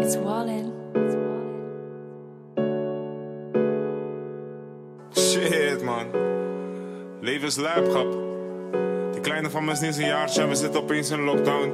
It's Wallin. Shit, man. Leven is lijp, grap. Die kleine van me is niet eens een jaartje en we zitten opeens in lockdown.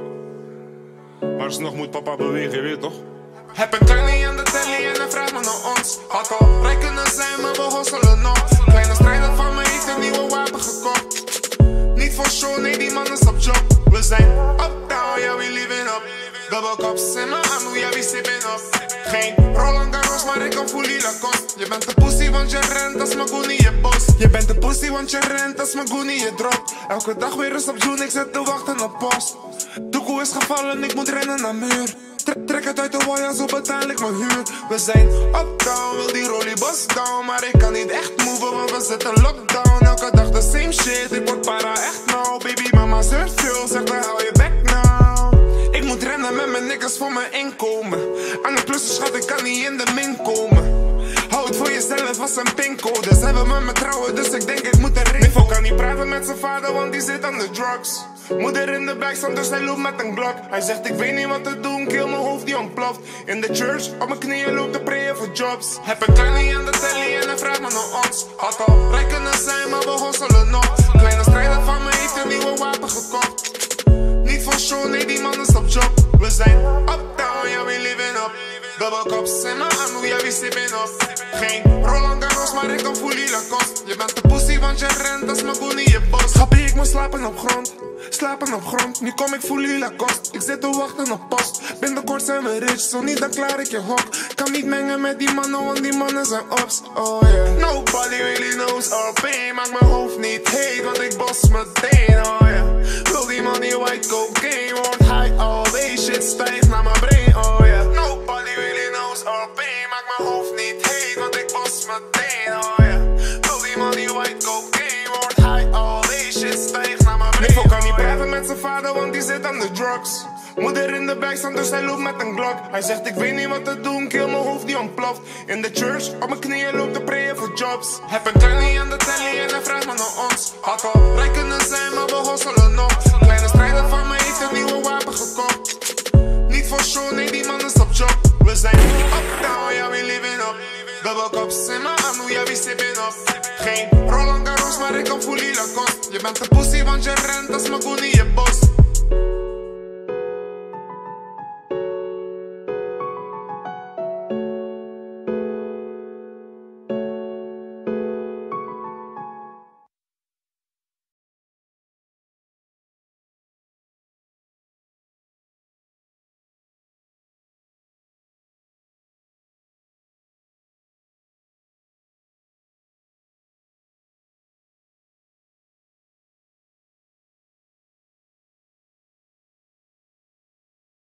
Maar alsnog moet papa bewegen, je weet toch? Heb een kleine aan de telly en hij vraagt me naar ons. Had al rijk kunnen zijn, maar we hosselen nog. Kleine strijder van me heeft een nieuwe wapen gekocht. Niet voor show, nee, die man is op job. We zijn uptown, ja, we living up. Double cups in mijn hand, ja, we sipping up. Geen Roland Garros, maar ik kan fully Lacoste. Je bent de pussy, want je rent als Maguni je bos. Je bent de pussy, want je rent als Maguni je dropt. Elke dag weer eens op zoen, ik zit te wachten op post. Doekoe is gevallen, ik moet rennen naar muur. Trek het uit de wire, zo betaal ik mijn huur. We zijn uptown, wil die rollie bus down. Maar ik kan niet echt moven, want we zitten lockdown. Elke dag de same shit, ik word para echt nou. Baby mama zeurt veel, zegt dan hou je back nou. Ik moet rennen met mijn niggas voor mijn inkomen. Aan de plussen schat, ik kan niet in de min komen. Hou het voor jezelf als een pincode. Ze hebben me met trouwen, dus ik denk ik moet erin. Niffo kan niet praten met zijn vader, want die zit aan de drugs. Moeder in de backstand, dus hij loopt met een Glock. Hij zegt ik weet niet wat te doen, kill mijn hoofd die ontploft. In de church, op mijn knieën loopt te prayen voor jobs. Heb een kleine aan de telly en hij vraagt me naar ons. Had al rijk kunnen zijn, maar we hosselen nog. Kleine strijder van me heeft een nieuwe wapen gekocht. Niet voor show, nee, die man is op job. We zijn uptown, ja, we living up. Double cups in mijn hand, ja, we sipping up. Geen Roland Garros, maar ik kan fully Lacoste. Je bent de pussy, want je rent als Maguni je bos. Happie, ik moet slapen op grond. Slapen op grond, nu kom ik fully Lacoste. Ik zit te wachten op post. Binnenkort zijn we rich, zo niet dan klaar ik je hok. Kan niet mengen met die mannen, want die mannen zijn ops. Oh yeah. Nobody really knows our pain. Maak mijn hoofd niet heet, want ik bos meteen. Oh yeah. Wil die money white cocaine, wordt high all day. Shit stijgt naar mijn brain. Oh yeah. Nobody really knows our pain. Maak mijn hoofd niet heet, want ik bos meteen. Oh yeah. Wil die money white cocaine, wordt high all day. Shit stijgt naar mijn brain. Niffo kan niet praten met zijn vader, want die zit aan de drugs. Moeder in de backstand, dus hij loopt met een Glock. Hij zegt ik weet niet wat te doen, kill mijn hoofd die ontploft. In de church, op mijn knieën loopt te prayen voor jobs. Heb een kleine aan de telly en hij vraagt me naar ons. Had al rijk kunnen zijn, maar we hosselen nog. Kleine strijder van me heeft een nieuwe wapen gekocht. Niet voor show, nee, die man is op job. We zijn uptown, ja, we living up. Double cups in mijn hand, ja, we sipping up. Geen